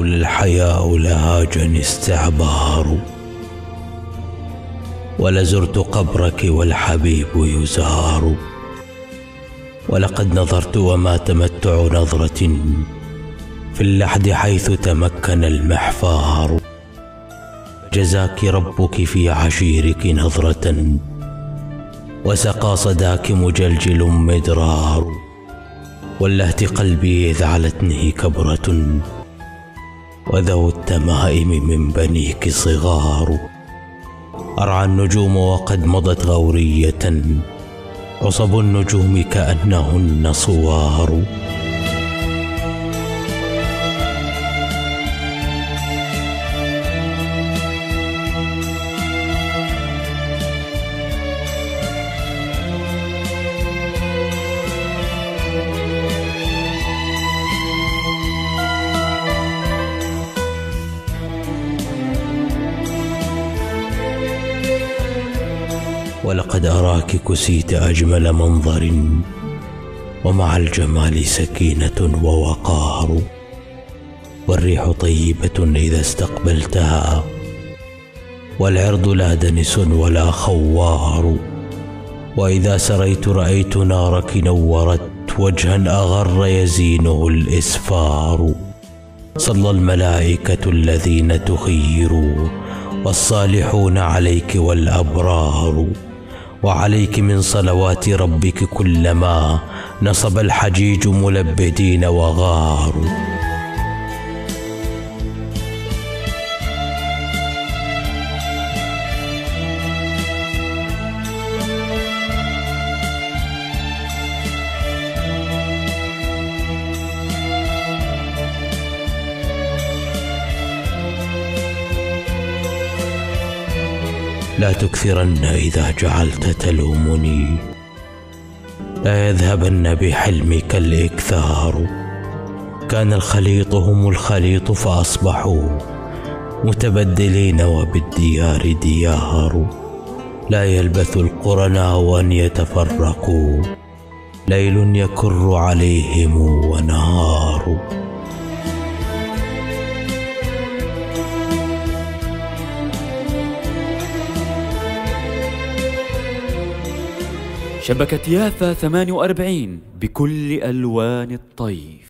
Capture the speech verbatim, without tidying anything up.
لولا الحياء لهاجني استعبار. ولزرت قبرك والحبيب يزار، ولقد نظرت وما تمتع نظرة في اللحد حيث تمكن المحفار. جزاك ربك في عشيرك نظرة، وسقى صداك مجلجل مدرار. ولهت قلبي إذ علتنه كبرة، وذو التمائم من بنيك صغار. أرعى النجوم وقد مضت غورية، عصب النجوم كأنهن صوار. ولقد أراك كسيت أجمل منظر، ومع الجمال سكينة ووقار. والريح طيبة إذا استقبلتها، والعرض لا دنس ولا خوار. وإذا سريت رأيت نارك نورت وجها أغر يزينه الإسفار. صلى الملائكة الذين تخيروا، والصالحون عليك والأبرار. وعليك من صلوات ربك كلما نصب الحجيج ملبدين وغاروا. لا تكثرن إذا جعلت تلومني، لا يذهبن بحلمك الإكثار. كان الخليط هم الخليط فأصبحوا متبدلين وبالديار ديار. لا يلبث القرناء أن يتفرقوا، ليل يكر عليهم ونهار. شبكة يافا ثمانية وأربعين بكل ألوان الطيف.